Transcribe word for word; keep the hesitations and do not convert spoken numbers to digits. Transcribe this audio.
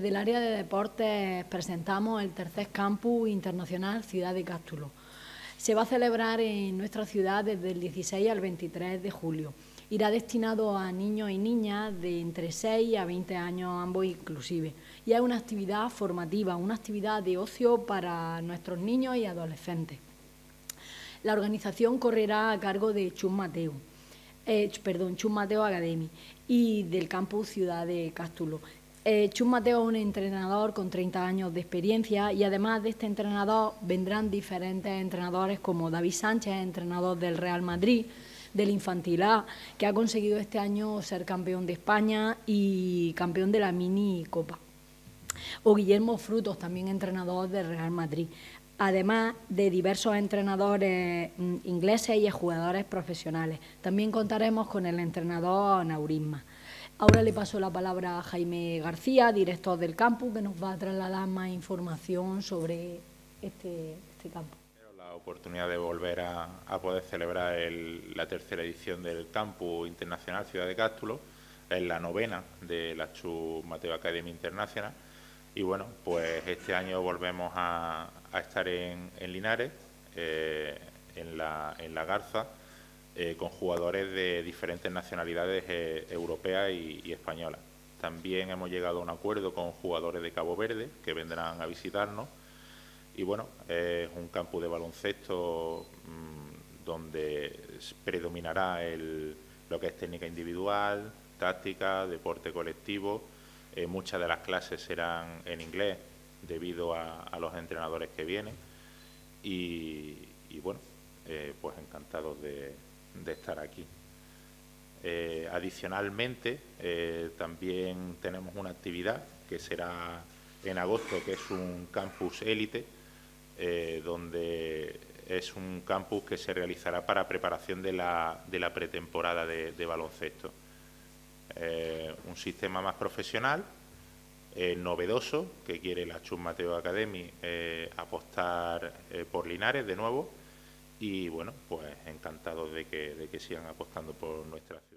Desde el área de deportes presentamos el tercer campus internacional Ciudad de Cástulo. Se va a celebrar en nuestra ciudad desde el dieciséis al veintitrés de julio. Irá destinado a niños y niñas de entre seis a veinte años, ambos inclusive. Y es una actividad formativa, una actividad de ocio para nuestros niños y adolescentes. La organización correrá a cargo de Chus Mateo, eh, perdón, Chus Mateo Academy y del campus Ciudad de Cástulo. Eh, Chus Mateo es un entrenador con treinta años de experiencia y además de este entrenador vendrán diferentes entrenadores como David Sánchez, entrenador del Real Madrid, del Infantil A, que ha conseguido este año ser campeón de España y campeón de la Mini Copa. O Guillermo Frutos, también entrenador del Real Madrid. Además de diversos entrenadores ingleses y jugadores profesionales. También contaremos con el entrenador Naurisma. Ahora le paso la palabra a Jaime García, director del campus, que nos va a trasladar más información sobre este, este campus. La oportunidad de volver a, a poder celebrar el, la tercera edición del Campus Internacional Ciudad de Cástulo, es la novena de la Chus Mateo Academy International. Y bueno, pues este año volvemos a, a estar en, en Linares, eh, en, la, en la Garza, Eh, con jugadores de diferentes nacionalidades eh, europeas y, y españolas. También hemos llegado a un acuerdo con jugadores de Cabo Verde que vendrán a visitarnos. Y bueno, es un campus de baloncesto mmm, donde predominará el, lo que es técnica individual, táctica, deporte colectivo. Eh, muchas de las clases serán en inglés debido a, a los entrenadores que vienen. Y, y bueno, eh, pues encantados de de estar aquí. Eh, adicionalmente, eh, también tenemos una actividad que será en agosto, que es un campus élite, eh, donde es un campus que se realizará para preparación de la, de la pretemporada de, de baloncesto. Eh, un sistema más profesional, eh, novedoso, que quiere la Chus Mateo Academy eh, apostar eh, por Linares de nuevo. Y bueno, pues encantados de que, de que sigan apostando por nuestra ciudad.